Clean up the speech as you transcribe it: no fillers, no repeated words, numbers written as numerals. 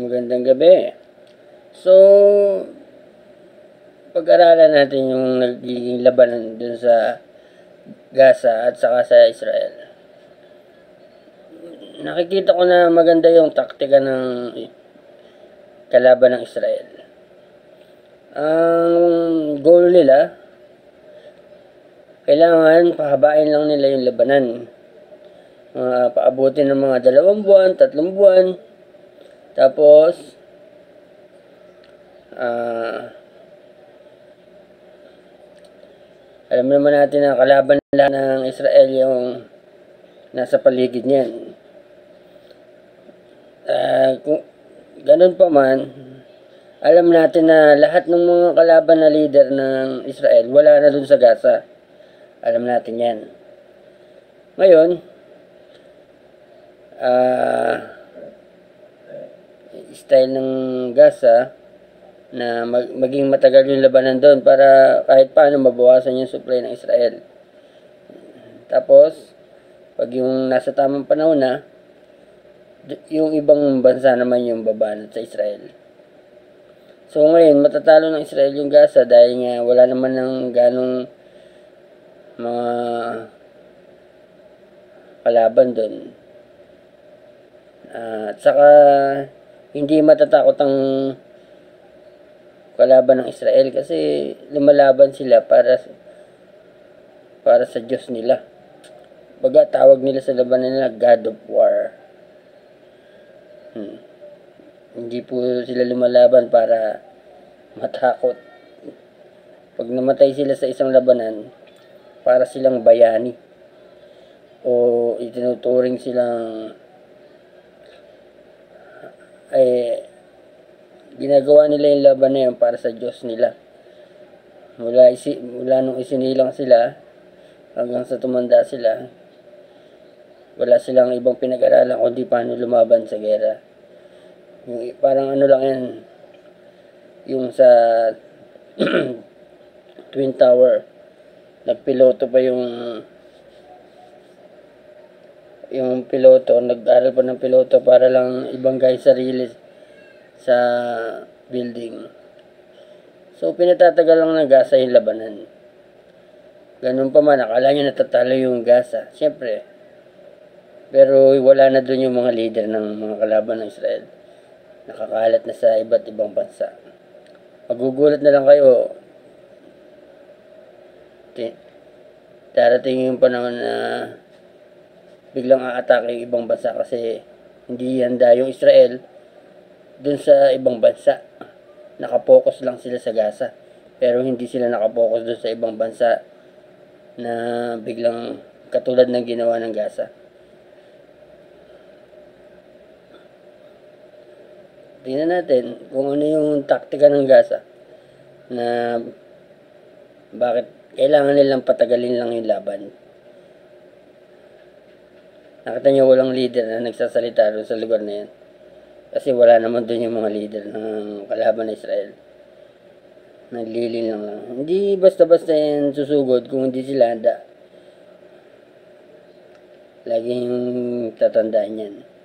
Magandang gabi. So, pag-aralan natin yung nagiging labanan dun sa Gaza at saka sa Israel. Nakikita ko na maganda yung taktika ng kalaban ng Israel. Ang goal nila, kailangan pahabain lang nila yung labanan. Paabutin ng mga 2 buwan, 3 buwan. Tapos, alam naman natin na kalaban lang ng Israel yung nasa paligid niyan. Kung ganun pa man, alam natin na lahat ng mga kalaban na leader ng Israel wala na dun sa Gaza. Alam natin yan. Ngayon, style ng Gaza na maging matagal yung labanan doon para kahit paano mabawasan yung supply ng Israel. Tapos, pag yung nasa tamang panahon na, yung ibang bansa naman yung babanat sa Israel. So ngayon, matatalo ng Israel yung Gaza dahil nga wala naman ng ganong mga kalaban doon. At saka, hindi matatakot ang kalaban ng Israel kasi lumalaban sila para sa Diyos nila. Baga tawag nila sa labanan nila God of War. Hindi po sila lumalaban para matakot. Pag namatay sila sa isang labanan, para silang bayani o itinuturing silang ginagawa nila yung laban na yan para sa Diyos nila. Mula nung isinilang sila hanggang sa tumanda sila, wala silang ibang pinag-aralan kundi paano lumaban sa gera. Yung, parang ano lang yan, yung sa Twin Tower, nagpiloto pa yung piloto, nag-aral pa ng piloto para lang ibangay sarili sa building. So, pinatatagal lang ng Gaza yung labanan. Ganun pa man, akala nyo natatalo yung Gaza. Siyempre. Pero wala na dun yung mga leader ng mga kalaban ng Israel. Nakakalat na sa iba't ibang bansa. Magugulat na lang kayo. Darating yung panahon na biglang aatake yung ibang bansa kasi hindi handa yung Israel dun sa ibang bansa. Nakapokus lang sila sa Gaza. Pero hindi sila nakapokus dun sa ibang bansa na biglang katulad ng ginawa ng Gaza. Tingnan natin kung ano yung taktika ng Gaza na bakit kailangan nilang patagalin lang yung laban. Nakita niyo walang leader na nagsasalita doon sa lugar na yan. Kasi wala naman doon yung mga leader ng kalaban ng Israel. Naglilin lang. Hindi basta-basta yan susugod kung hindi sila handa. Lagi yung tatandaan yan.